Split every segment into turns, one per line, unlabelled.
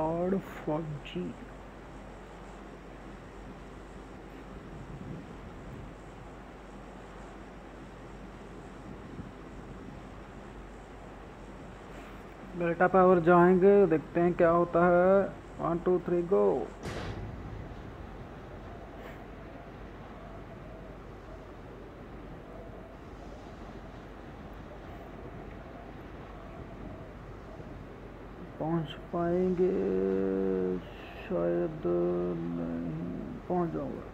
Lord फौजी। बेटा power जाएंगे, देखते हैं क्या होता है। 1 2 3 गो। पहुंच पाएंगे शायद, नहीं पहुंच जाऊंगा।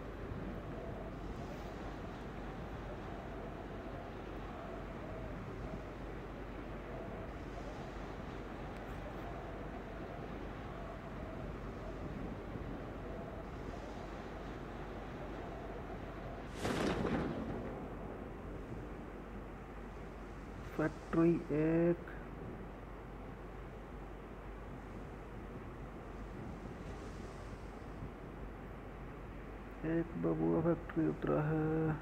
फैक्ट्री एक बबुआ फैक्ट्री उतरा है।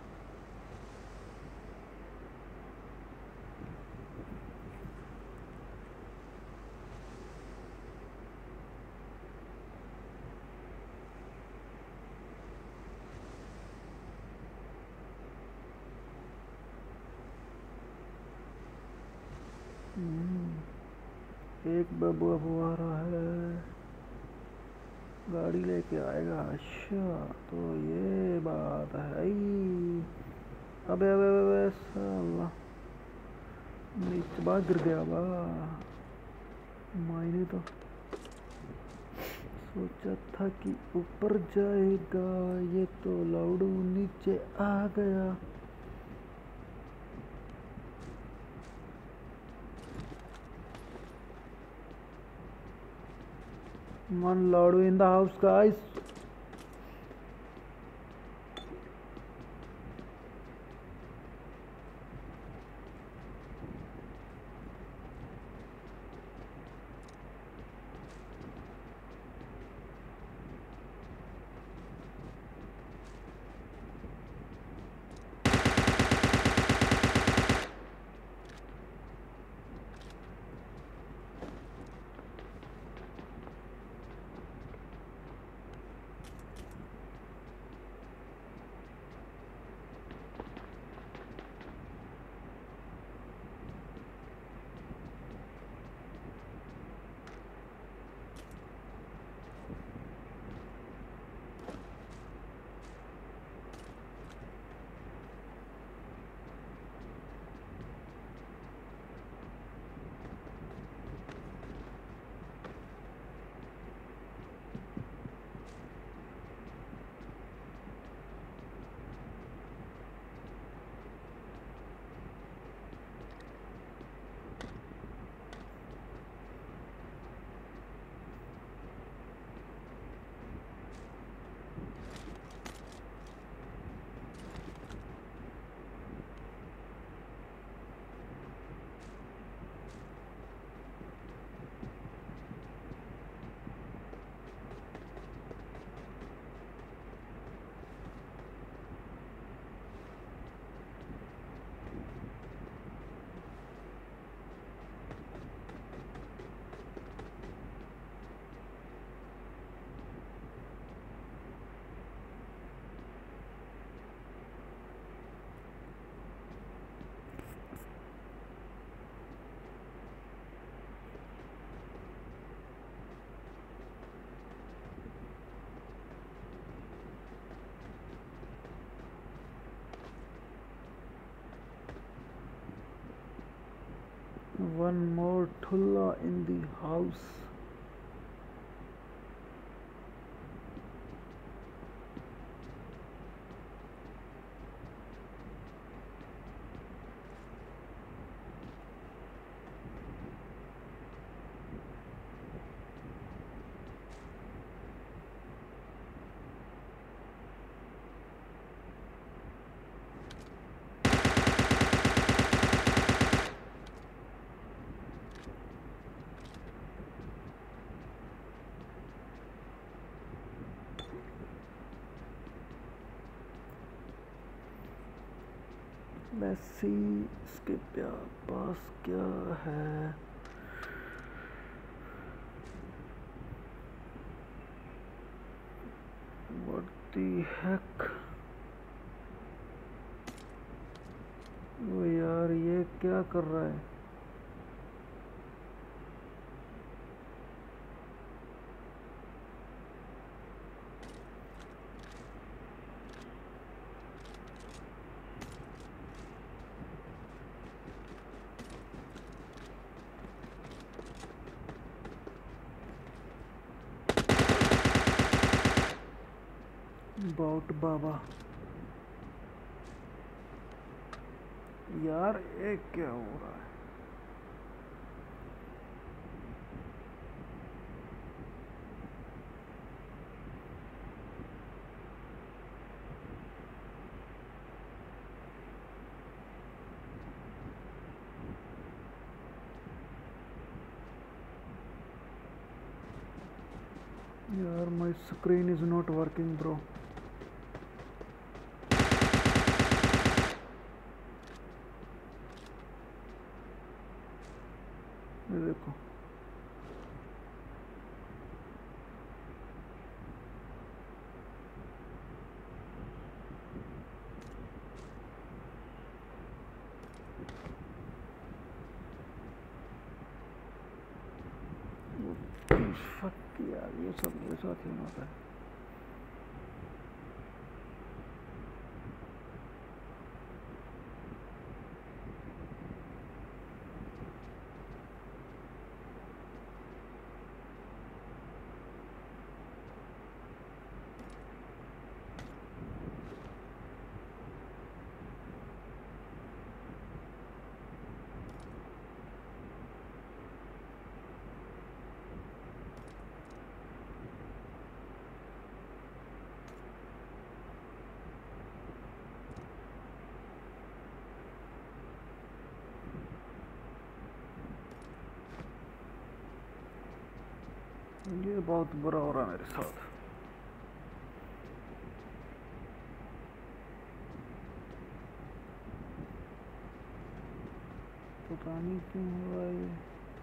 एक बबुआ आ रहा है, गाड़ी लेके आएगा। अच्छा तो ये बात है। अबे अबे अबे साला नीचे बाहर गिर गया। वाह, मैंने तो सोचा था कि ऊपर जाएगा, ये तो लाउडू नीचे आ गया। One Lord in the house, guys. One more Thulla in the house. Massey इसके पास क्या है? हैक। वो यार ये क्या कर रहा है? बाउट बाबा यार ये क्या हो रहा है? यार my screen is not working bro. ये देखो फक यार, ये सब मेरे साथ ही होता है। ये बहुत बुरा हो रहा है मेरे साथ। पता नहीं क्यों हो रहा है ये।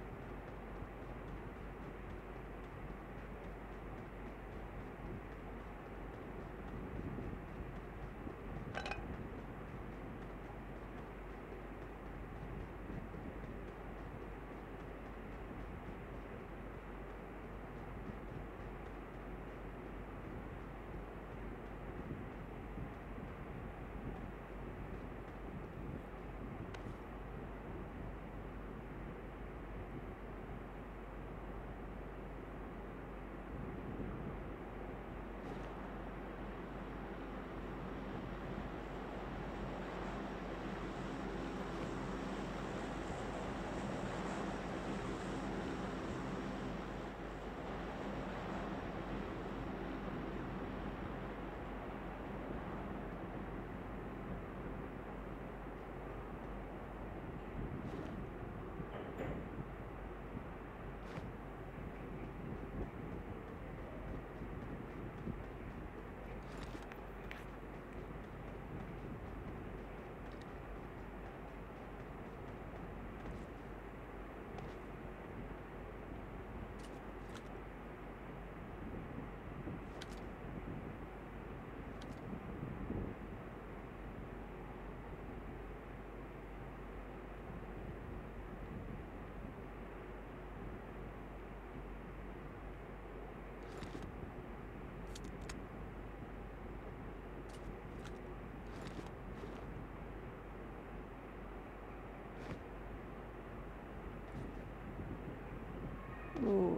ओह,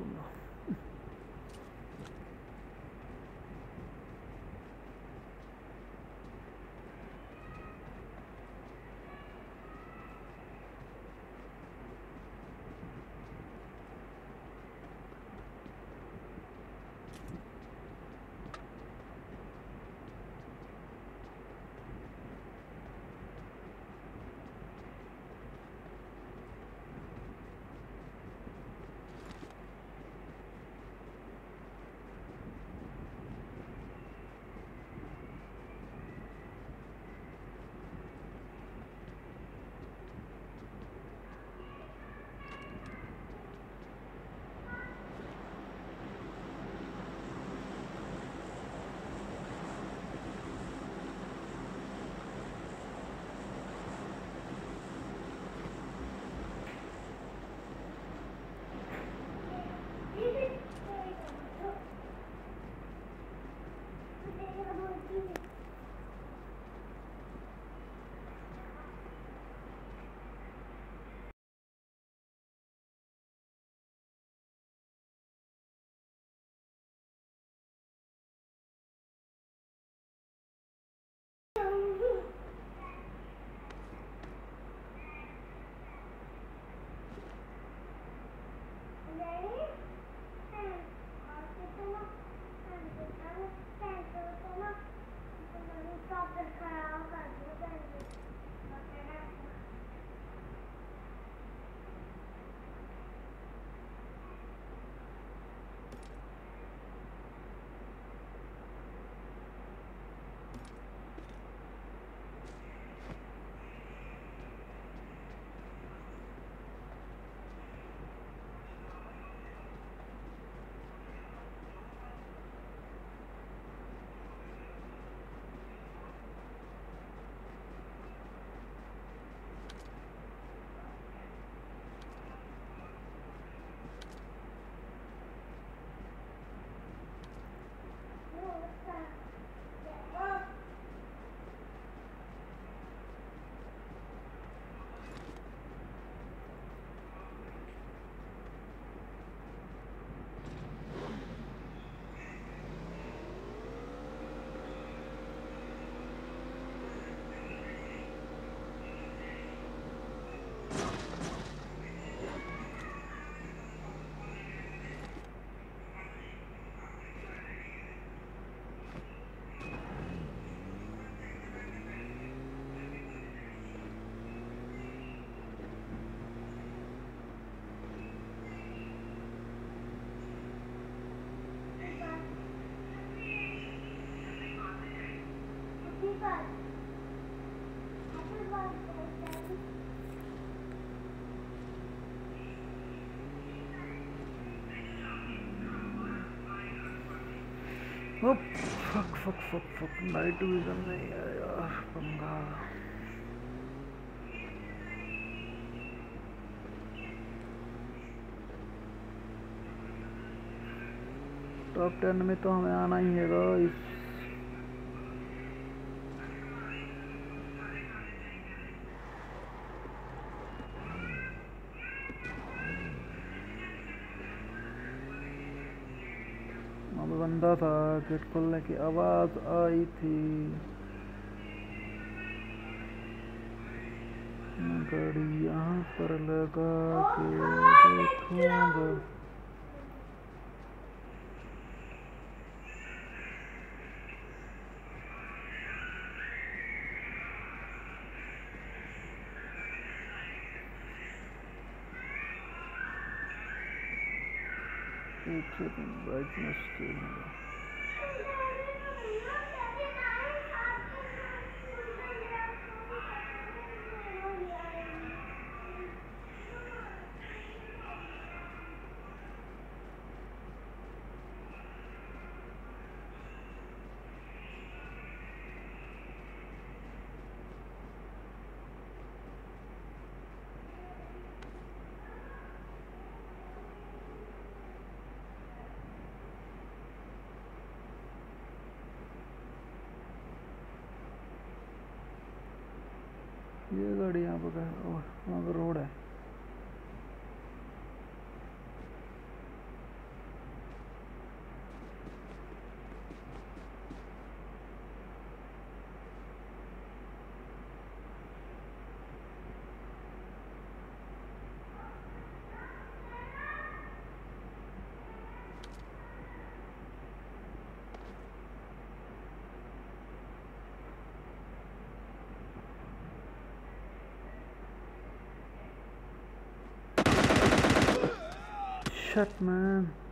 ओप, fuck fuck fuck fuck, night vision नहीं है यार, पंगा। टॉप 10 में तो हमें आना ही है गाइस। अब बंदा था, गेट खोलने की आवाज आई थी। मैं गाड़ी यहाँ पर लगा के देखूंगा। पीछे ब्राइटनेस है। ये गाड़ी यहाँ पर है, वहाँ पर रोड है। Shit, man.